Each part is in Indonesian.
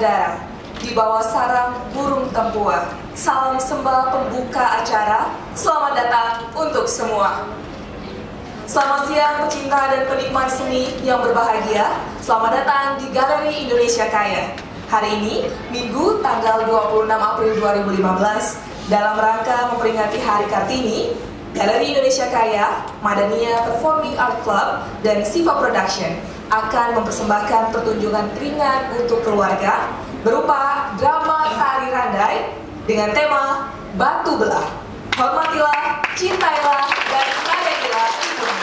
udara di bawah sarang burung tempua. Salam sembah pembuka acara. Selamat datang untuk semua. Selamat siang pecinta dan penikmat seni yang berbahagia. Selamat datang di Galeri Indonesia Kaya. Hari ini, Minggu tanggal 26 April 2015, dalam rangka memperingati Hari Kartini, Galeri Indonesia Kaya, Madania Performing Arts Club, dan Chiva Production akan mempersembahkan pertunjukan ringan untuk keluarga berupa drama tari randai dengan tema Batu Belah. Hormatilah, cintailah, dan sayangilah ibumu.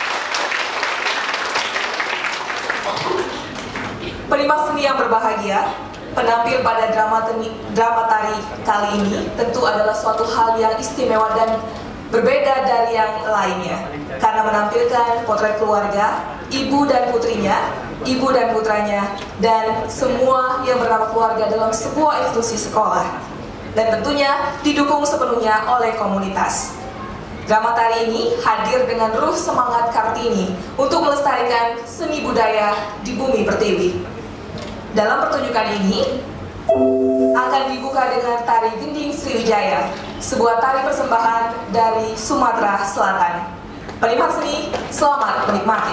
Penikmat seni yang berbahagia, penampil pada drama tari kali ini tentu adalah suatu hal yang istimewa dan berbeda dari yang lainnya, karena menampilkan potret keluarga, ibu dan putrinya, ibu dan putranya, dan semua yang bernama keluarga dalam sebuah institusi sekolah, dan tentunya didukung sepenuhnya oleh komunitas. Drama tari ini hadir dengan ruh semangat Kartini untuk melestarikan seni budaya di bumi pertiwi. Dalam pertunjukan ini akan dibuka dengan tari gending Sriwijaya, sebuah tari persembahan dari Sumatera Selatan. Penikmat seni, selamat menikmati.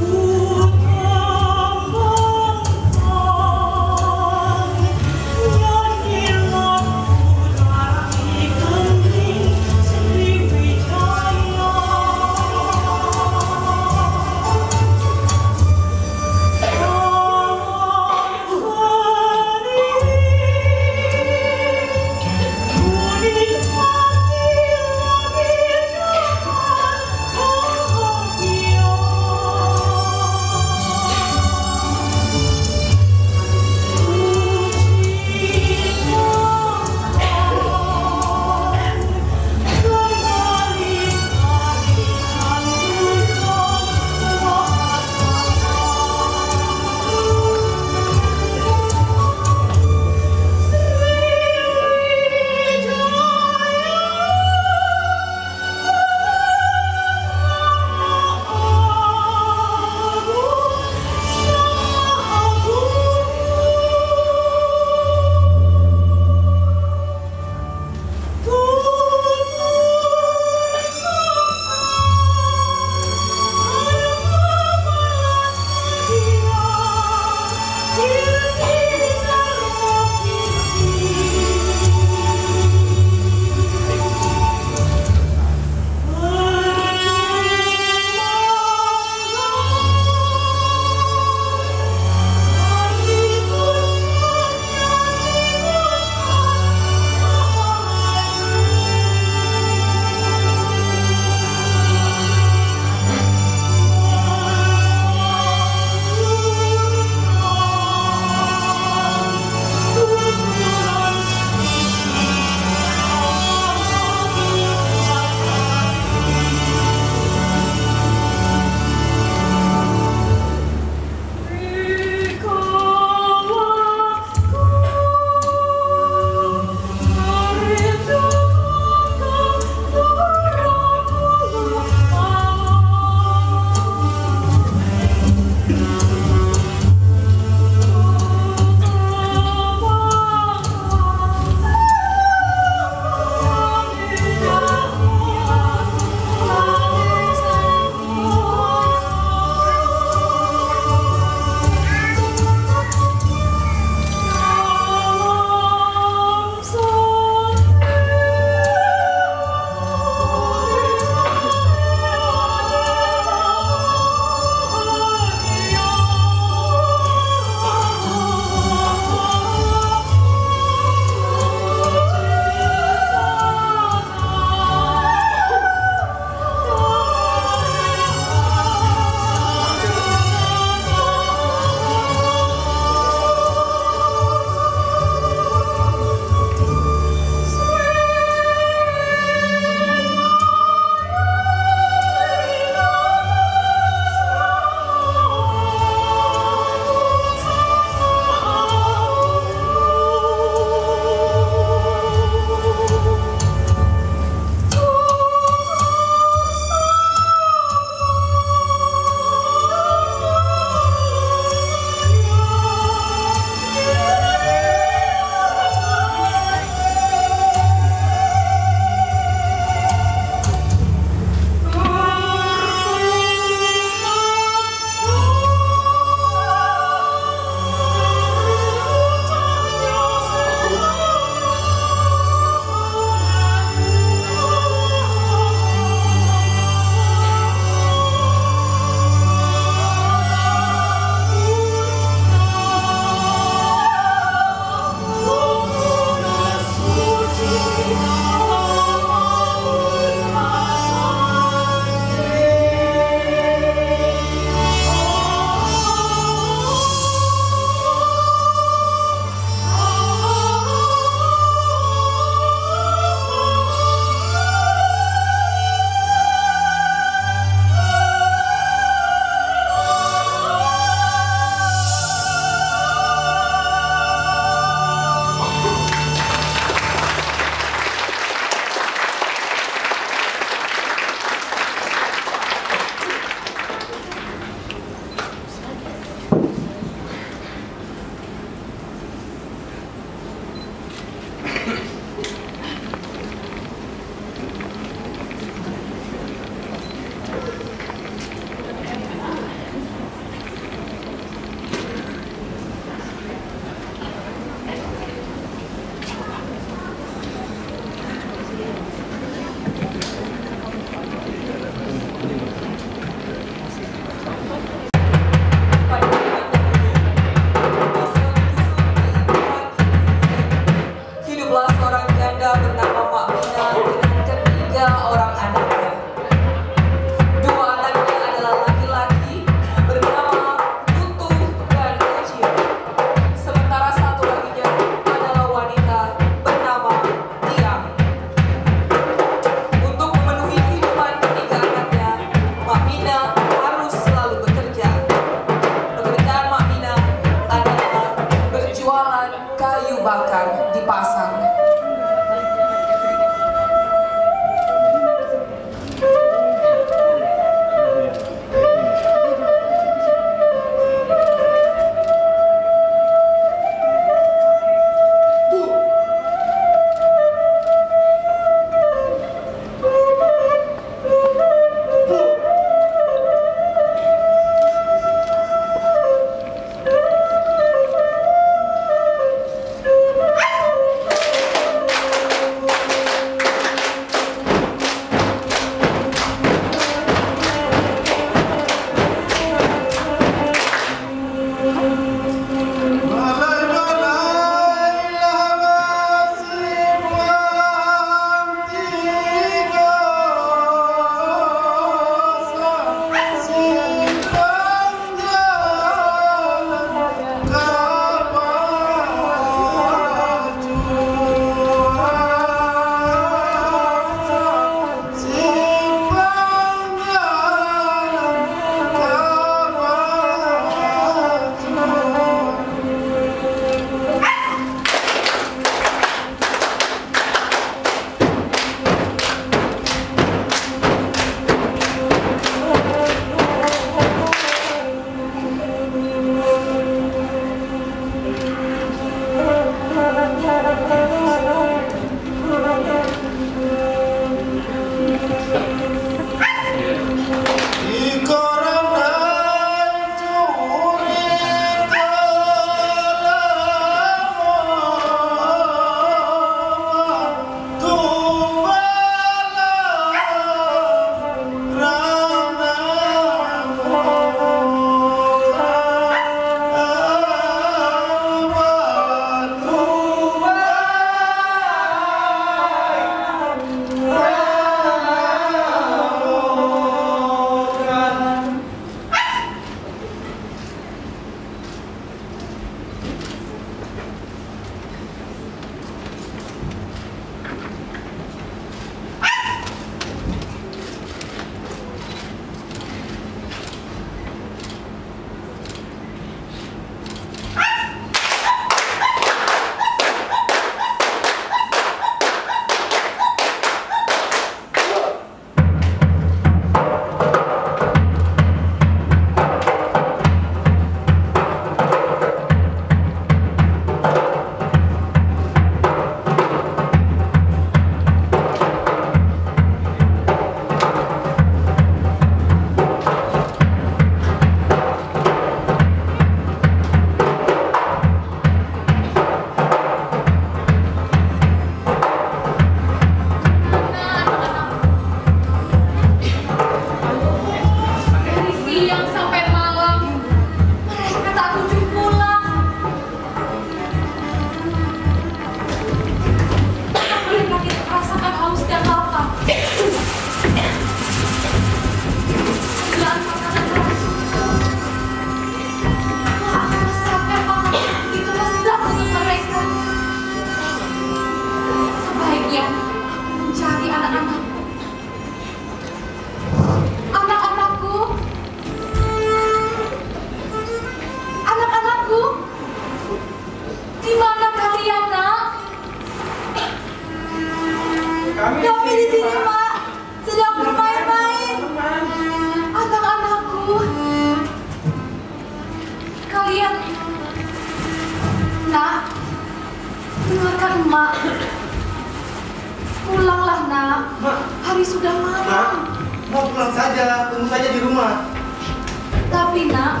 emak. Pulanglah, nak. Mak. Hari sudah malam. Mak, mau pulang saja, tunggu saja di rumah. Tapi, nak,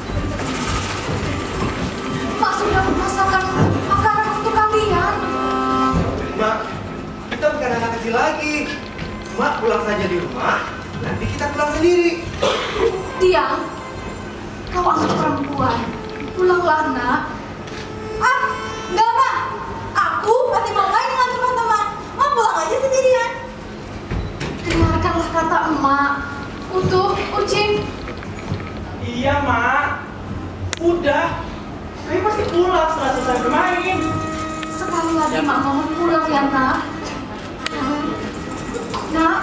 Mak sudah memasakkan makanan untuk kalian. Mak, kita bukan anak kecil lagi. Mak pulang saja di rumah, nanti kita pulang sendiri. Diam. Kau anak perempuan. Pulanglah, nak. Ah, enggak, Mak. Aku masih mau main dengan teman-teman. Mak pulang aja sendirian. Dengarkanlah kata emak. Untuk Ucing. Iya, Mak. Udah. Kami pasti pulang setelah selesai bermain. Sekali lagi Mak mohon pulang ya, nak. Nak.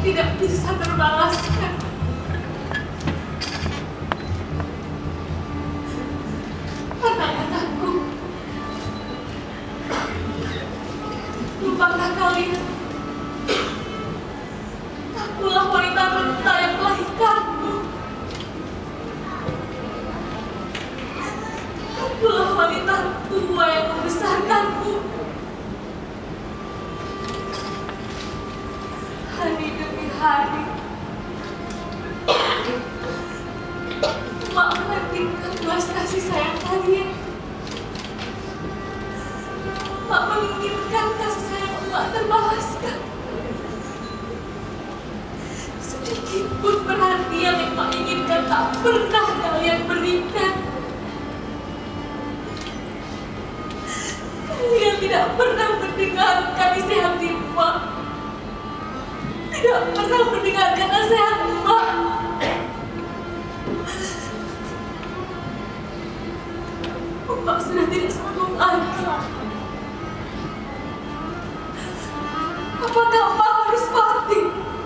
tidak bisa terbalaskan. Anak-anakku, lupakah kalian? Akulah wanita renta yang melahirkanmu. Akulah wanita tua yang membesarkanmu. Hari demi hari, Mak menantikan belas kasih sayang kalian. Mak menginginkan kasih sayang Mak terbalaskan. Sedikit pun perhatian yang Mak inginkan tak pernah kalian berikan. Kalian tidak pernah mendengarkan isi hati Mak. Tidak pernah mendengarkan nasihat Mak. Mak sudah tidak sanggup lagi. Apakah Mak harus mati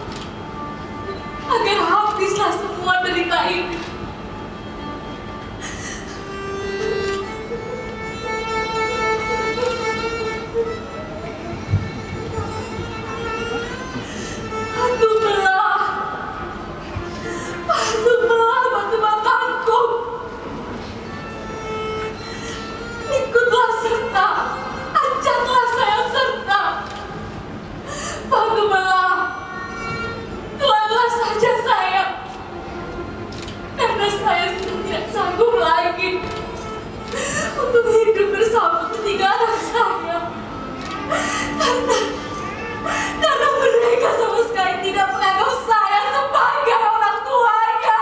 agar habislah semua derita ini? Batu belah, batu batangku. Ikutlah serta, ajaklah saya serta. Batu belah, telanlah saja saya, karena saya sudah tidak sanggup lagi untuk hidup bersama ketiga anak saya. Karena mereka sama sekali tidak menganggap saya sebagai orang tuanya.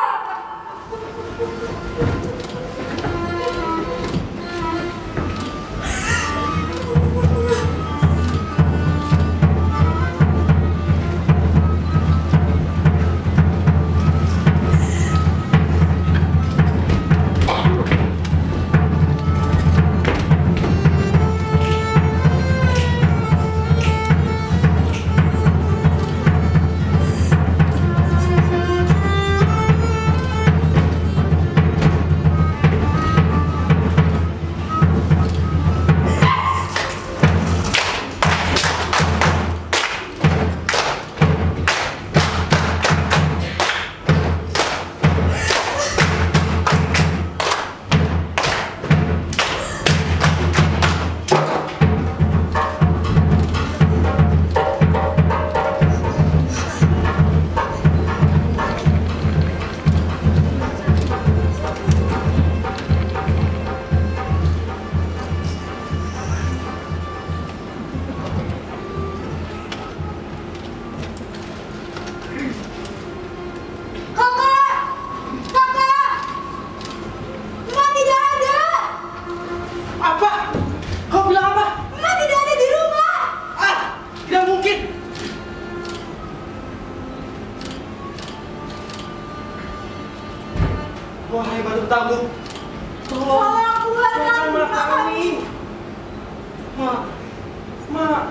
Wahai batu bertanggung, Tolong keluarkan Mak kami. Mak, Mak.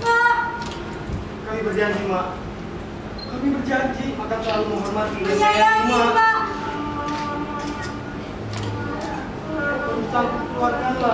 kami berjanji, Mak. Kami berjanji akan selalu menghormati dan Menyayangi, Mak. Mak. Batu bertanggung, keluarkanlah.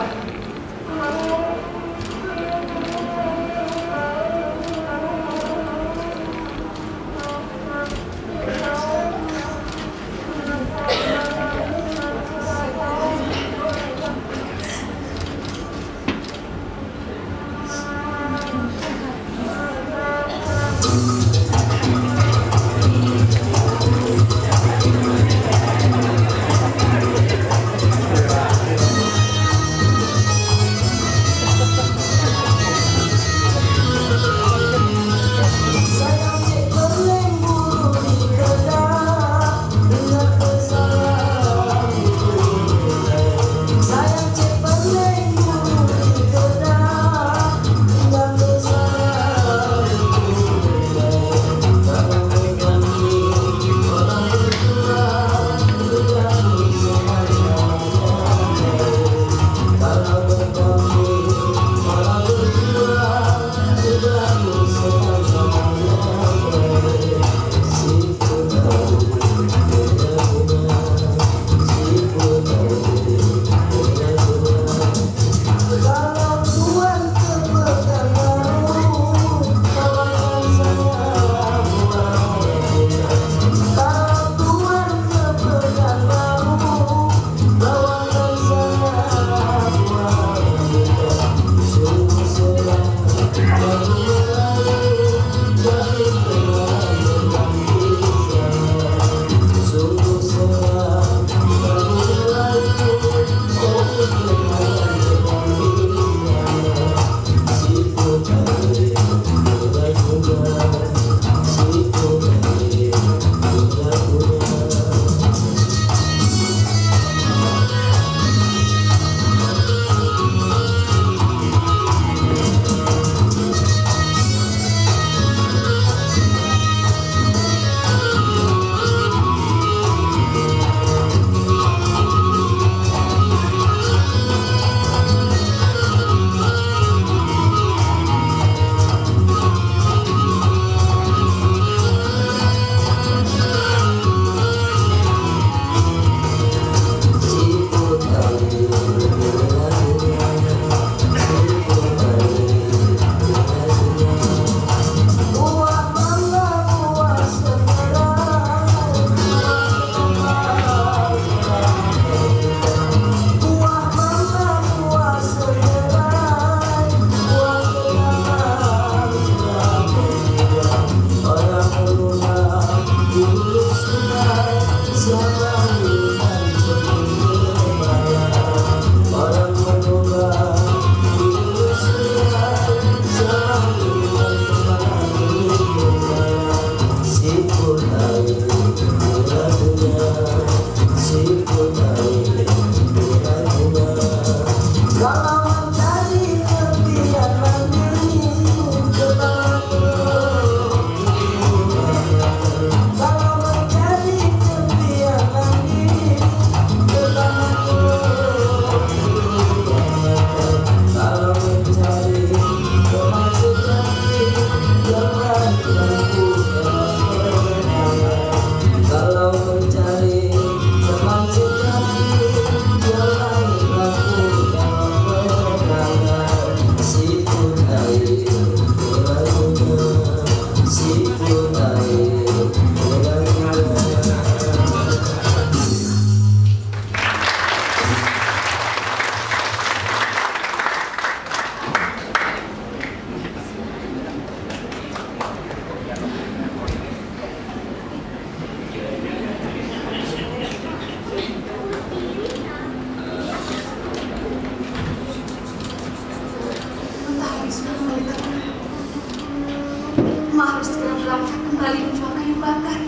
Emak harus segera berangkat kembali menjual kayu bakar.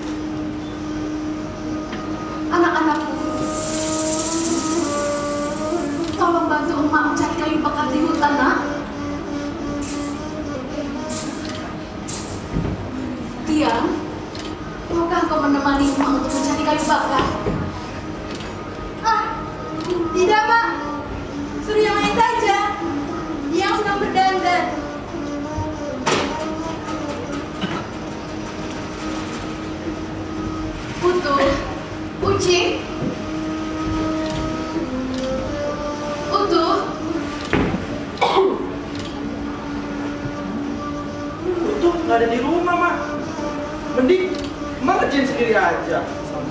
Anak-anakku, tolong bantu emak mencari kayu bakar di hutan, nak. Tiang, maukah kau menemani emak untuk mencari kayu bakar? Ah, tidak, Mak. Suruh yang lain saja. Dia yang sedang berdandan. Putut, Ucing, Putut. Putut nggak ada di rumah, Mak. Mending Mak ngerjain sendiri aja.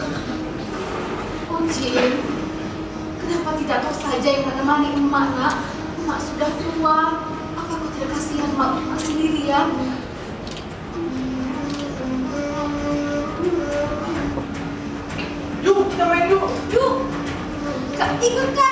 Ucing, kenapa tidak kau saja yang menemani emak, nak? Emak sudah tua. Apa kau tidak kasihan emak sendirian? Yuk, kita main yuk. Yuk, Ikut, Kak.